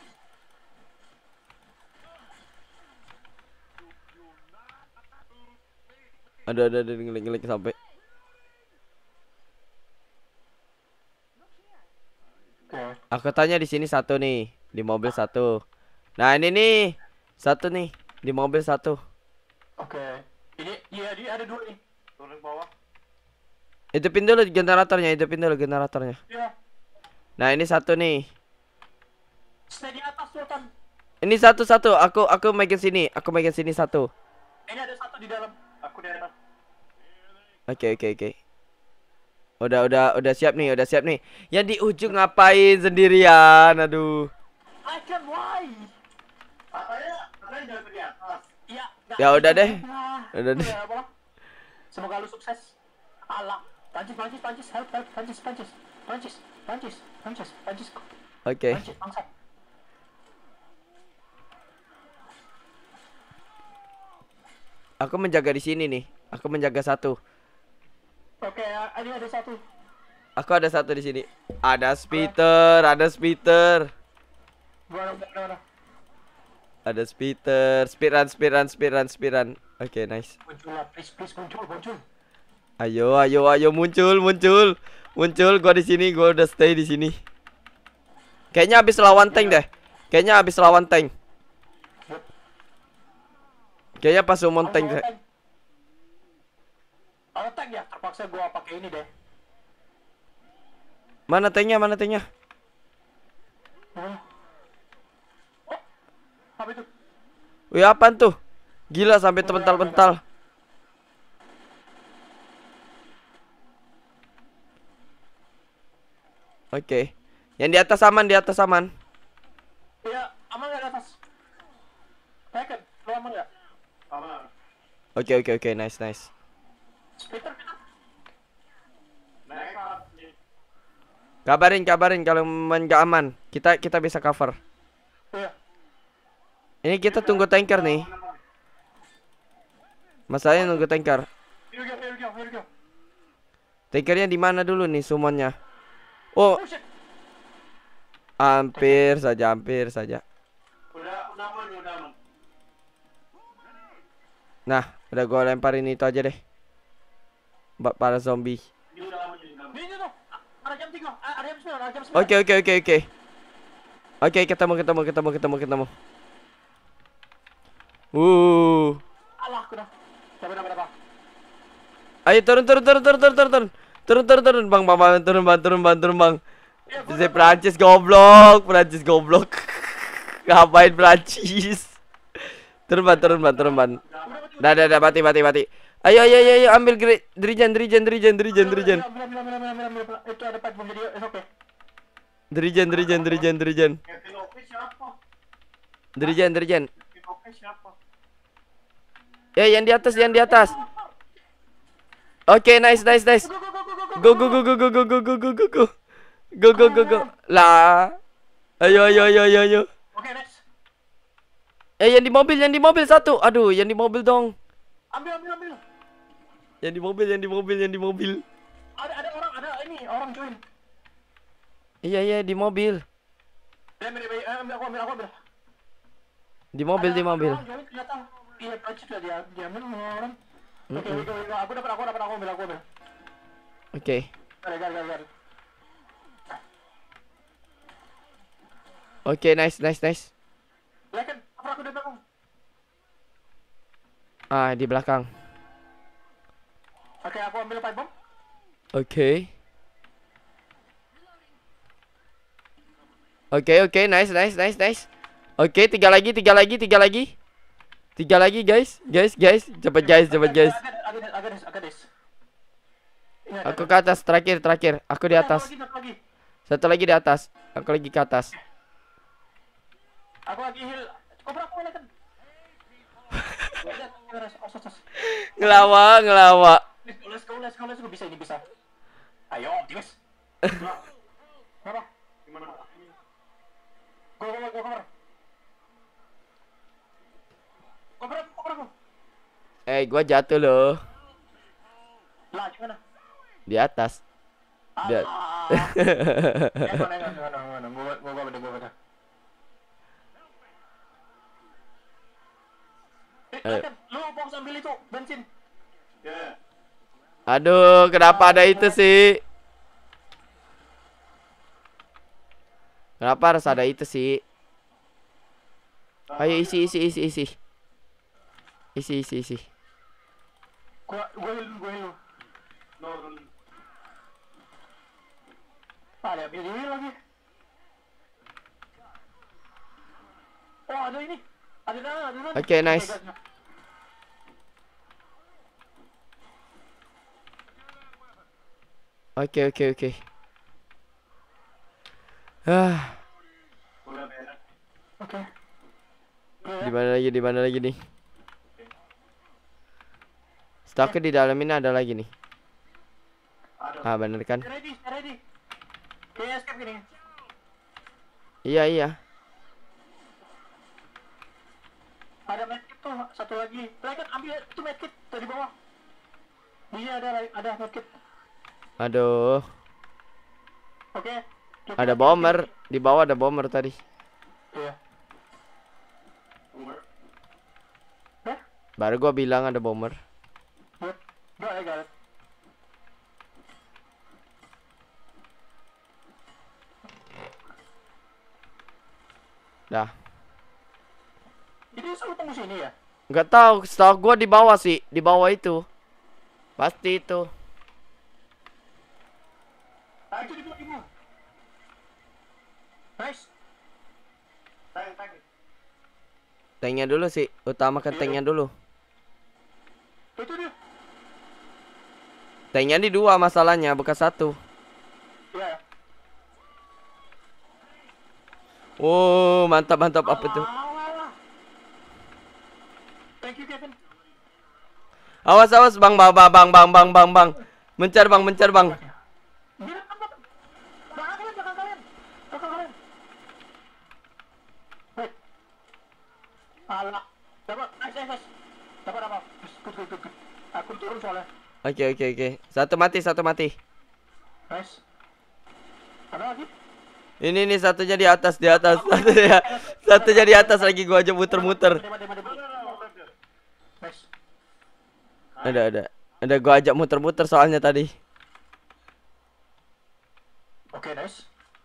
[SPEAKER 1] Aduh, aduh, aduh, ngelik-ngelik sampai.
[SPEAKER 2] Oke.
[SPEAKER 1] Aku tanya di sini satu nih, di mobil satu. Nah ini nih, satu nih, di mobil satu.
[SPEAKER 2] Oke. Ini, iya, dia ada dua nih. Turun ke bawah.
[SPEAKER 1] Hidupin dulu generatornya, hidupin dulu generatornya.
[SPEAKER 2] Iya.
[SPEAKER 1] Nah ini satu nih.
[SPEAKER 2] Stay di atas, Sultan.
[SPEAKER 1] Ini satu-satu, aku aku megang sini, aku megang sini satu.
[SPEAKER 2] Ini ada satu di dalam. Aku di atas.
[SPEAKER 1] Oke oke oke. Udah udah udah siap nih, udah siap nih. Yang di ujung ngapain sendirian? Aduh.
[SPEAKER 2] I can why? Katanya, katanya jangan di atas. Iya.
[SPEAKER 1] Ya udah deh. Udah deh.
[SPEAKER 2] Semoga lu sukses. Allah. Prancis, Prancis, Prancis, help, help, Prancis, Prancis, Prancis, Prancis, Prancis, Prancis.
[SPEAKER 1] Oke.
[SPEAKER 2] Prancis, bangsa.
[SPEAKER 1] Aku menjaga di sini nih. Aku menjaga satu.
[SPEAKER 2] Oke, ini ada satu.
[SPEAKER 1] Aku ada satu di sini. Ada speeder, ada speeder.
[SPEAKER 2] Gua ada, ada, ada.
[SPEAKER 1] Ada speeder, speedrun, speedrun, speedrun, speedrun. Oke, nice.
[SPEAKER 2] Muncul lah, please, please, muncul, muncul.
[SPEAKER 1] Ayo, ayo, ayo muncul, muncul. Muncul, gua di sini, gua udah stay di sini. Kayaknya habis lawan tank deh. Kayaknya habis lawan tank. Kayaknya pas umum tank deh.
[SPEAKER 2] Ada tank ya, terpaksa gua pakai ini deh.
[SPEAKER 1] Mana tanknya, mana tanknya?
[SPEAKER 2] Oh, apa itu?
[SPEAKER 1] Wih, apaan tuh? Gila sampai terpental-pental. Oke. Yang di atas aman, di atas aman.
[SPEAKER 2] Iya, aman nggak di atas? Taken, lu aman nggak? Aman.
[SPEAKER 1] Oke oke oke, nice nice.
[SPEAKER 2] Peter, Peter.
[SPEAKER 1] Kabarin kabarin kalau main gak aman. Kita kita bisa cover.
[SPEAKER 2] Iya.
[SPEAKER 1] Ini kita tunggu tanker nih. Masalahnya nunggu tanker.
[SPEAKER 2] Here we go, here we go, here we go.
[SPEAKER 1] Tankernya di mana dulu nih semuanya? Oh,
[SPEAKER 2] Oh shit.
[SPEAKER 1] hampir saja, hampir saja.
[SPEAKER 3] Udah, udah aman, udah aman.
[SPEAKER 1] Nah, udah gua lemparin itu aja deh. Buat para zombie.
[SPEAKER 3] Ini udah aman, ini udah aman.
[SPEAKER 2] Ini tuh, tuh. Ada jam tiga, A- ada jam sembilan, ada jam sembilan.
[SPEAKER 1] Oke oke oke oke. Oke, ketemu ketemu ketemu ketemu ketemu. Uh.
[SPEAKER 2] Alah, aku dah. Coba, coba, coba.
[SPEAKER 1] Ayo turun turun turun turun turun turun turun turun turun turun bang bang bang turun bang turun bang turun bang.
[SPEAKER 2] Iya, gua
[SPEAKER 1] Si
[SPEAKER 2] udah-
[SPEAKER 1] Prancis goblok, Prancis goblok. Ngapain Prancis? Turun bang turun bang turun bang.
[SPEAKER 2] udah mati,
[SPEAKER 1] Dah dah dah mati mati mati. Ayo ayo ayo, ayo ambil gre- dirijen dirijen dirijen dirijen dirijen
[SPEAKER 2] Ambil, ambil, ambil, ambil, ambil, ambil, ambil. Itu ada pipe bomb, jadi it's okay.
[SPEAKER 1] dirijen dirijen dirijen dirijen
[SPEAKER 3] Captain Oke siapa?
[SPEAKER 1] dirijen dirijen.
[SPEAKER 3] Captain Oke siapa?
[SPEAKER 1] Ya yang di atas yang di atas. Oke nice nice nice.
[SPEAKER 2] Go, go, go, go, go, go.
[SPEAKER 1] Go go go go go go go go. Go go go go. Lah. Ayo ayo ayo ayo ayo.
[SPEAKER 2] Oke, next.
[SPEAKER 1] Eh yang di mobil yang di mobil satu. Aduh yang di mobil dong.
[SPEAKER 2] Ambil, ambil, ambil.
[SPEAKER 1] Yang di mobil yang di mobil yang di mobil.
[SPEAKER 2] Ada, ada orang, ada ini, orang join.
[SPEAKER 1] Iya iya di mobil.
[SPEAKER 2] Ya, ambil, ambil, ambil, aku ambil, aku ambil.
[SPEAKER 1] Di mobil
[SPEAKER 2] Ada
[SPEAKER 1] di mobil.
[SPEAKER 2] orang join ternyata. Iya, Prancis udah dia, diambil sama orang. Oke, oke, oke. Aku dapat, aku dapat, aku ambil, aku ambil.
[SPEAKER 1] Oke.
[SPEAKER 2] Gari, gari, gari, gari.
[SPEAKER 1] Oke nice nice nice.
[SPEAKER 2] Lihat kan, apa aku di belakang?
[SPEAKER 1] Ah di belakang.
[SPEAKER 2] Oke, aku ambil pipe bomb.
[SPEAKER 1] Oke. Oke oke nice nice nice nice. Oke tiga lagi tiga lagi tiga lagi. Tiga lagi guys guys guys cepet guys cepet guys.
[SPEAKER 2] Agak, agak, agak, agak, agak, des. Ingat,
[SPEAKER 1] Aku
[SPEAKER 2] agak.
[SPEAKER 1] ke atas terakhir terakhir. Aku di
[SPEAKER 2] Satu
[SPEAKER 1] atas.
[SPEAKER 2] lagi, satu lagi.
[SPEAKER 1] Satu lagi di atas. Aku lagi ke atas.
[SPEAKER 2] Aku lagi heal. Kobra aku lihat kan. Lihat, beres. Oh, sos, sos.
[SPEAKER 1] Ngelawa ngelawa.
[SPEAKER 2] Let's go, let's go, let's go, let's go. Bisa ini bisa. Ayo, optimis. Kenapa?
[SPEAKER 3] Gimana?
[SPEAKER 2] Go, go, go, go, cover. Cover aku, cover aku.
[SPEAKER 1] Eh gua jatuh loh.
[SPEAKER 2] Lah, gimana?
[SPEAKER 1] Di atas. Dia-
[SPEAKER 2] Ah. Eh, mana, mana, mana, mana. Gua, gua, gua, gua, gua, gua. Eh,
[SPEAKER 1] Eh.
[SPEAKER 2] kan, lu fokus ambil itu bensin.
[SPEAKER 3] Ya.
[SPEAKER 1] Aduh kenapa ada itu sih? Kenapa harus ada itu sih? Ayo isi isi isi isi. Isi isi isi.
[SPEAKER 2] Gua, gua heal, gua heal.
[SPEAKER 3] No, no, no.
[SPEAKER 2] Ah, ada ambil heal lagi. Oh, ada ini. Ada dana, ada dana.
[SPEAKER 1] Oke, nice.
[SPEAKER 2] guys, nah.
[SPEAKER 1] Oke oke oke. Ah,
[SPEAKER 3] Udah beres.
[SPEAKER 2] Oke.
[SPEAKER 1] di mana lagi di mana lagi nih? Stoknya di dalam ini ada lagi nih.
[SPEAKER 3] Ada.
[SPEAKER 1] Ah bener kan?
[SPEAKER 2] Ready, ready. Kayaknya escape gini.
[SPEAKER 1] Iya iya.
[SPEAKER 2] Ada medkit tuh, satu lagi. Lah kan ambil itu medkit dari bawah. Iya ada ada medkit.
[SPEAKER 1] Aduh.
[SPEAKER 2] Oke. Kita-
[SPEAKER 1] Ada bomber di bawah ada bomber tadi.
[SPEAKER 2] Iya.
[SPEAKER 3] Uber.
[SPEAKER 2] Hah?
[SPEAKER 1] Baru gua bilang ada bomber.
[SPEAKER 2] Good. Got it, got it.
[SPEAKER 1] Dah.
[SPEAKER 2] Itu suruh tunggu sini ya?
[SPEAKER 1] Nggak tahu, setahu gua di bawah sih, di bawah itu. Pasti itu.
[SPEAKER 2] Ah, itu di bawah, di bawah. Nice.
[SPEAKER 3] Tank, tank.
[SPEAKER 1] Tanknya dulu sih, utamakan tanknya dulu.
[SPEAKER 2] Itu dia.
[SPEAKER 1] Tanknya di dua masalahnya, bukan satu.
[SPEAKER 2] Iya.
[SPEAKER 1] Oh, mantap mantap apa tuh?
[SPEAKER 2] Alah, alah. Thank you, Kevin.
[SPEAKER 1] Awas awas bang bang bang bang bang bang bang bang. Mencar bang mencar bang.
[SPEAKER 2] Dia apa? Belakang kalian, belakang kalian. Belakang kalian. Hei. Alah. Dapat, nice, nice, nice. Dapat apa? Good, good, good, good. Aku turun soalnya.
[SPEAKER 1] Oke oke oke. Satu mati satu mati.
[SPEAKER 2] Nice. Ada lagi?
[SPEAKER 1] Ini nih satunya di atas di atas satunya satunya di atas lagi gua aja muter-muter.
[SPEAKER 2] Mati, mati, mati, mati. Nice.
[SPEAKER 1] Ada ada ada gua ajak muter-muter soalnya tadi.
[SPEAKER 2] Oke, nice.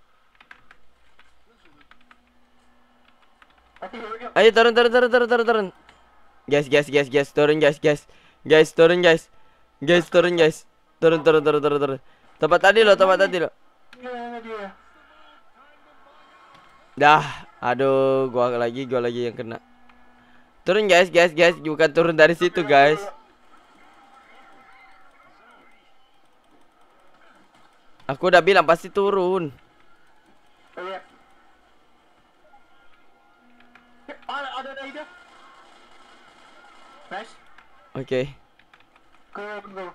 [SPEAKER 2] Mati, yuk, yuk.
[SPEAKER 1] Ayo turun turun turun turun turun turun. Guys guys guys guys turun guys guys. Guys turun guys. Guys turun guys. Turun turun turun turun turun. Tempat tadi lo, tempat tadi lo.
[SPEAKER 2] Iya, dia.
[SPEAKER 1] Dah, aduh, gua lagi, gua lagi yang kena. Turun guys, guys, guys, bukan turun dari situ guys. Aku udah bilang pasti turun.
[SPEAKER 2] Oh, iya. Ada, ada, ada ide. Nice.
[SPEAKER 1] Oke.
[SPEAKER 2] Go, go.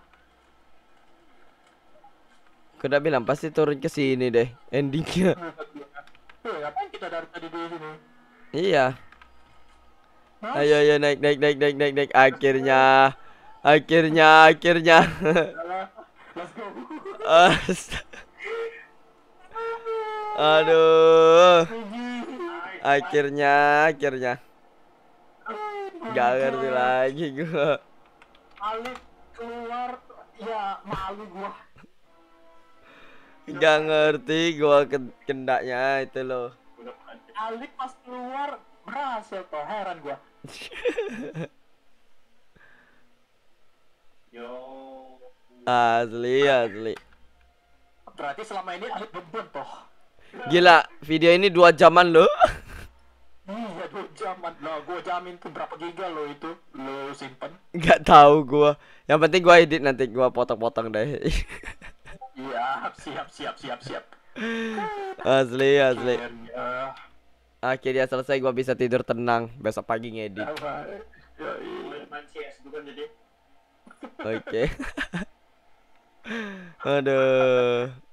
[SPEAKER 1] Aku udah bilang pasti turun ke sini deh endingnya.
[SPEAKER 2] Eh, ngapain kita dari tadi di sini?
[SPEAKER 1] Iya.
[SPEAKER 2] Nice.
[SPEAKER 1] Ayo ayo naik naik naik naik naik naik. Akhirnya, akhirnya, akhirnya.
[SPEAKER 2] Let's go.
[SPEAKER 1] Ast- Aduh. Akhirnya, akhirnya. Gak ngerti lagi gua.
[SPEAKER 2] Alif keluar, ya malu gua.
[SPEAKER 1] Gak ngerti gua ken- kendaknya itu loh.
[SPEAKER 2] Alif pas keluar berhasil toh, heran gua. Yo.
[SPEAKER 1] Asli asli.
[SPEAKER 2] Berarti selama ini Alif beban toh.
[SPEAKER 1] Gila, video ini dua jaman loh.
[SPEAKER 2] Iya, dua jaman. Nah, gua jamin tuh berapa giga lo itu lo simpen.
[SPEAKER 1] Gak tahu gua. Yang penting gua edit nanti gua potong-potong deh.
[SPEAKER 2] Iya, siap, siap, siap, siap.
[SPEAKER 1] Asli asli.
[SPEAKER 2] Akhirnya.
[SPEAKER 1] Akhirnya selesai gua bisa tidur tenang. Besok pagi ngedit.
[SPEAKER 2] Apa? Ya, iya. Main C S bukan jadi.
[SPEAKER 1] Oke. Aduh.